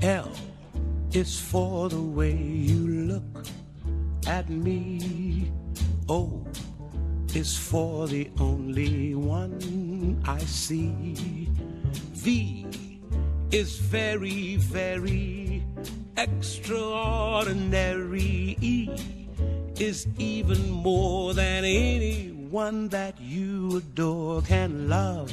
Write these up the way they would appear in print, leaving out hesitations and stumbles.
L is for the way you look at me. O is for the only one I see. V is very, very extraordinary. E is even more than anyone that you adore can love.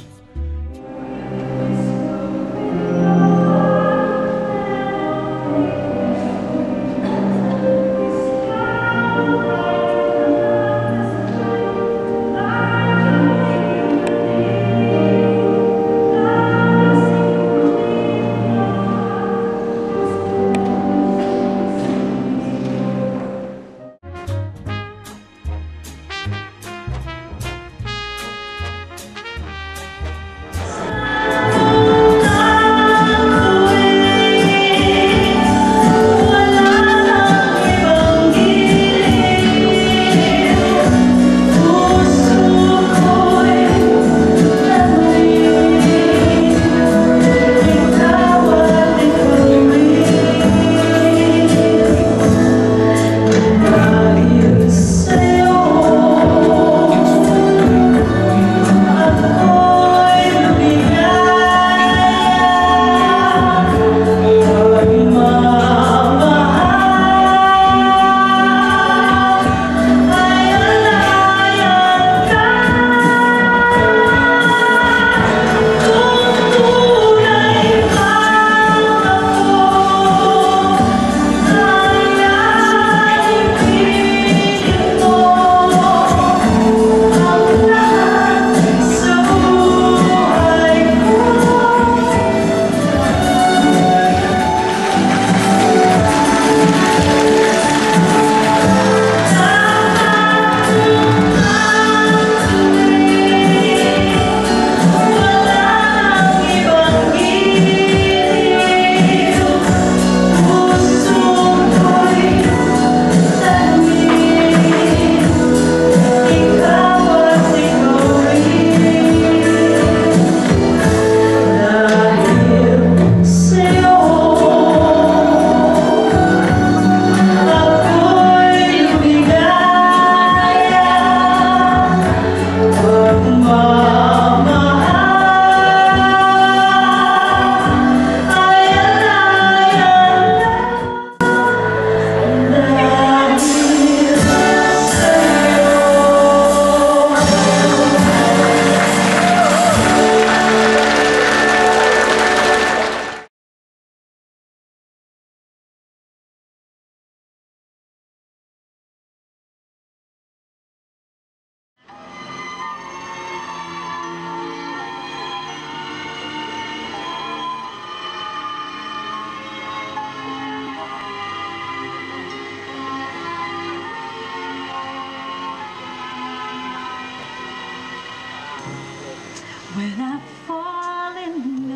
When I fall in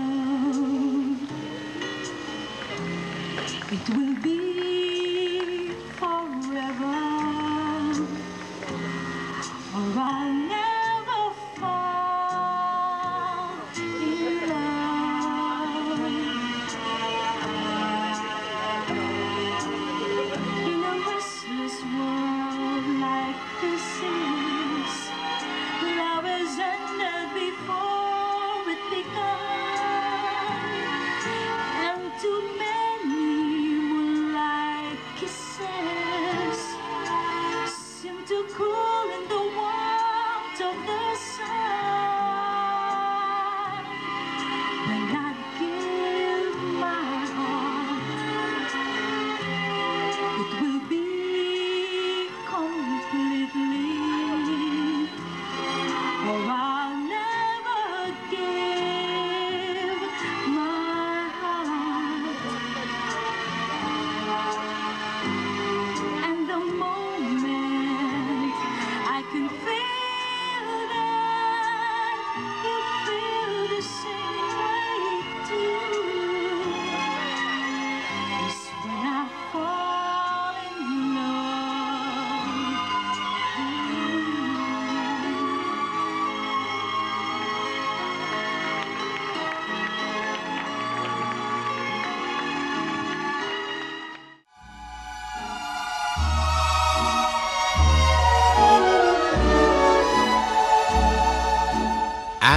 love, it will be forever, or I'll never fall in love. In a restless world like this is, love has ended before it begun, and too many will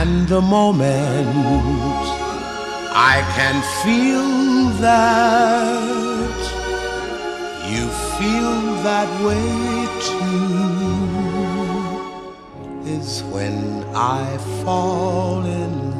And the moment I can feel that you feel that way too is when I fall in